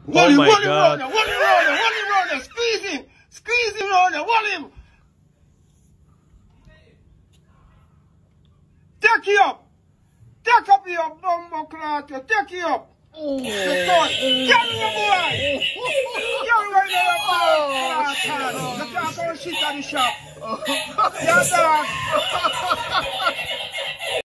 Wall him round God. there. Squeeze him round there. Wall him. Take you up. Take up your bumbo cloth. Take you up. Oh. Carry your boy. Carry right there. You can't go shit at the shop. Your dog.